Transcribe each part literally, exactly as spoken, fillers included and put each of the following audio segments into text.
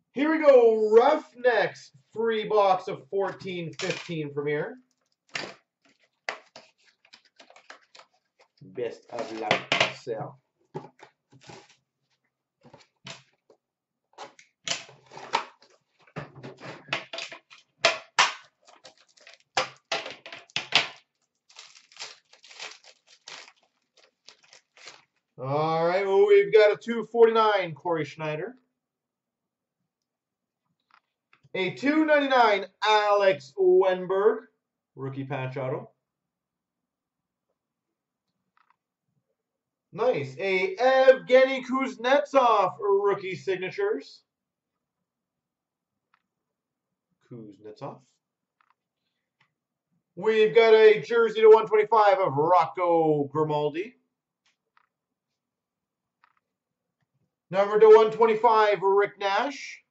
Here we go. Ruffneck's free box of fourteen fifteen from here. Best of luck, Sal. All right, well, we've got a two forty-nine Corey Schneider. A two ninety-nine Alex Wenberg, rookie patch auto. Nice. A Evgeny Kuznetsov, rookie signatures. Kuznetsov. We've got a jersey to one twenty-five of Rocco Grimaldi. Number to one twenty-five, Rick Nash.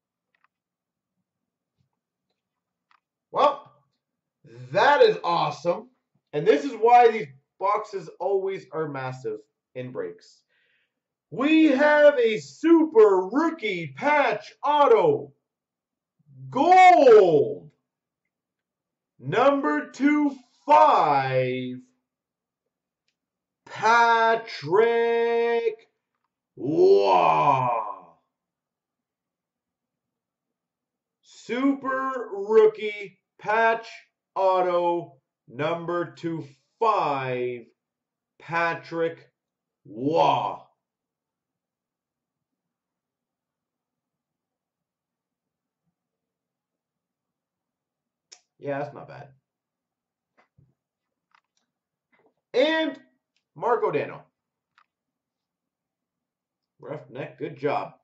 Well, that is awesome. And this is why these boxes always are massive in breaks. We have a super rookie patch auto. Gold. Number two five. Patrick Wow. Super rookie patch auto number two five. Patrick Waugh. Yeah, that's not bad. And Marco Dano. Ruffneck, good job.